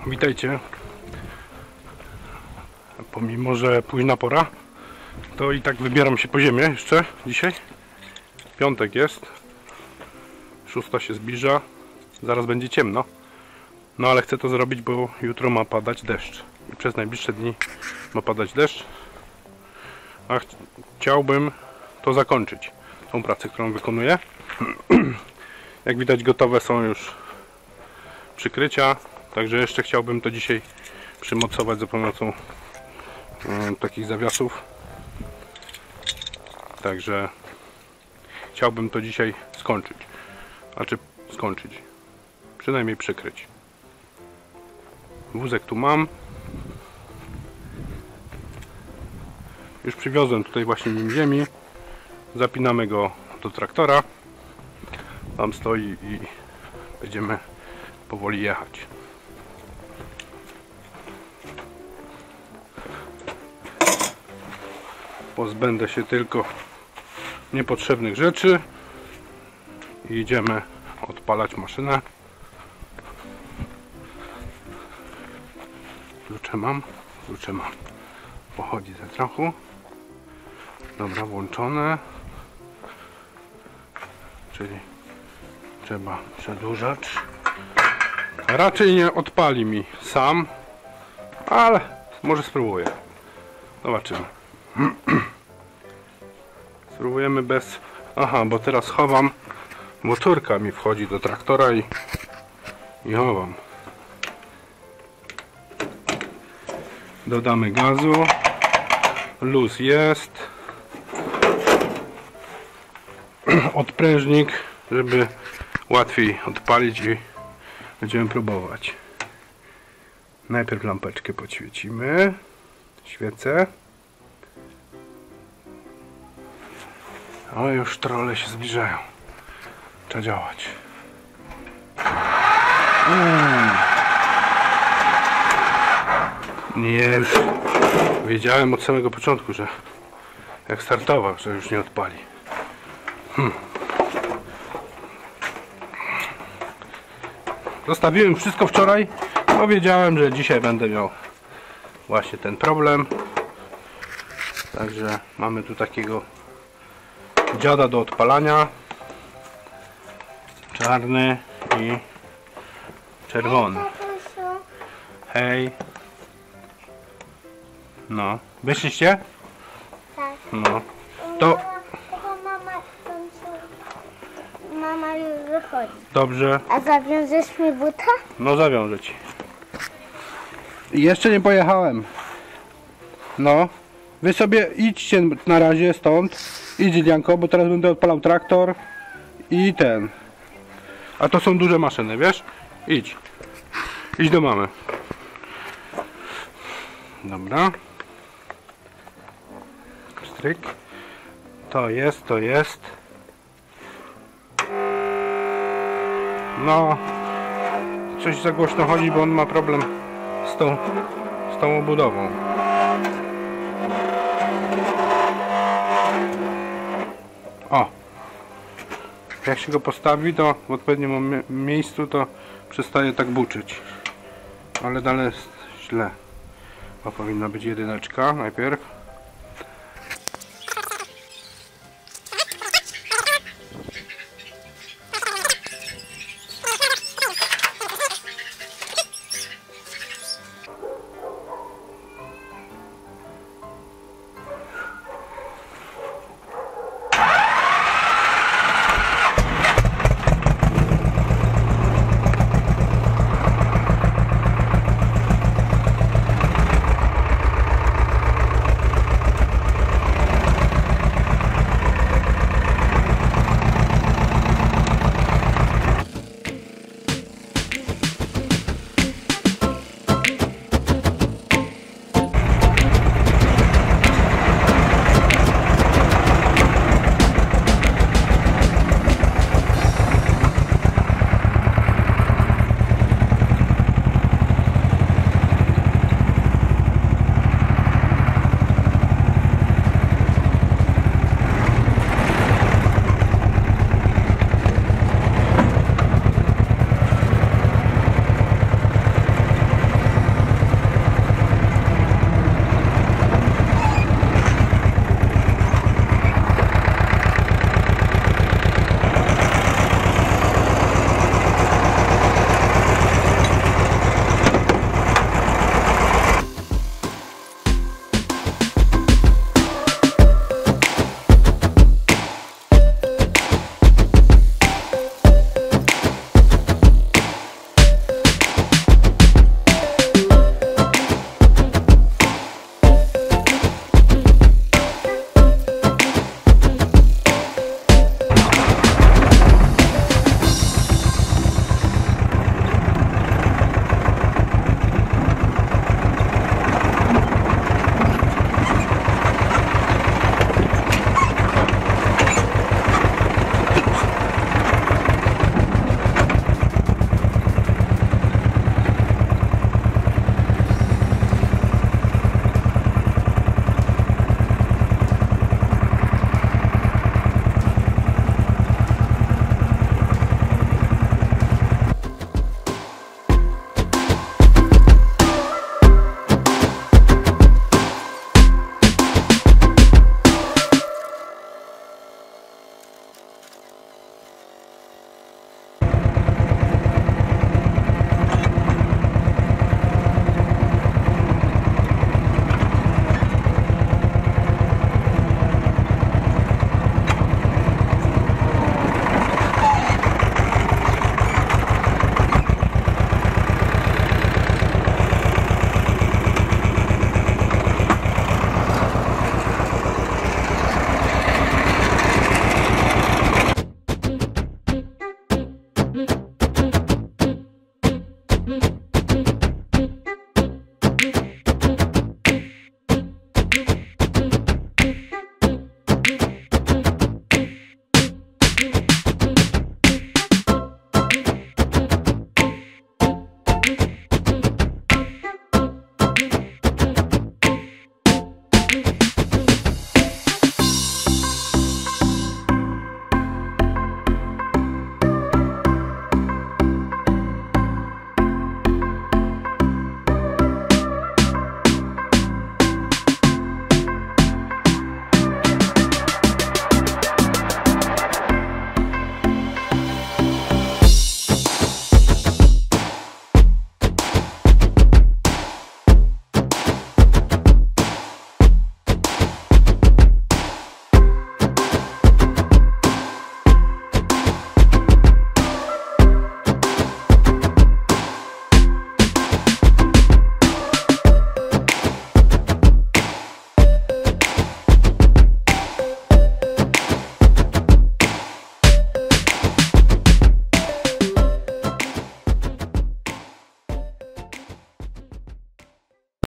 Witajcie. Pomimo, że późna pora, to i tak wybieram się po ziemię jeszcze dzisiaj. Piątek jest. 6 się zbliża. Zaraz będzie ciemno. No ale chcę to zrobić, bo jutro ma padać deszcz. I przez najbliższe dni ma padać deszcz. A chciałbym to zakończyć. Tą pracę, którą wykonuję. Jak widać, gotowe są już przykrycia. Także jeszcze chciałbym to dzisiaj przymocować za pomocą takich zawiasów. Także chciałbym to dzisiaj skończyć. Znaczy skończyć. Przynajmniej przykryć. Wózek tu mam. Już przywiozłem tutaj właśnie nim ziemi. Zapinamy go do traktora. Tam stoi i będziemy powoli jechać. Pozbędę się tylko niepotrzebnych rzeczy i idziemy odpalać maszynę. Klucze mam. Pochodzi ze trochę. Dobra, włączone. Czyli trzeba przedłużać. Raczej nie odpali mi sam, ale może spróbuję. Zobaczymy. Spróbujemy bez... Aha, bo teraz chowam. Motorka mi wchodzi do traktora i chowam. Dodamy gazu. Luz jest. Odprężnik, żeby łatwiej odpalić i będziemy próbować. Najpierw lampeczkę podświecimy. Świecę. O, już trolle się zbliżają. Trzeba działać. Nie, już wiedziałem od samego początku, że jak startował, że już nie odpali. Zostawiłem wszystko wczoraj, bo wiedziałem, że dzisiaj będę miał właśnie ten problem. Także mamy tu takiego dziada do odpalania. Czarny i czerwony. Hej. No, wyszliście? Tak. No. To... Mama już wychodzi. Dobrze. A zawiążesz mi buta? No, zawiążę ci. Jeszcze nie pojechałem. No. Wy sobie idźcie na razie stąd. Idź, Lianko, bo teraz będę odpalał traktor i ten. A to są duże maszyny, wiesz? Idź. Idź do mamy. Dobra. Stryk. To jest. No. Coś za głośno chodzi, bo on ma problem z tą obudową. O! Jak się go postawi, to w odpowiednim miejscu to przestaje tak buczyć. Ale dalej jest źle. Bo powinna być jedyneczka najpierw. Mhm.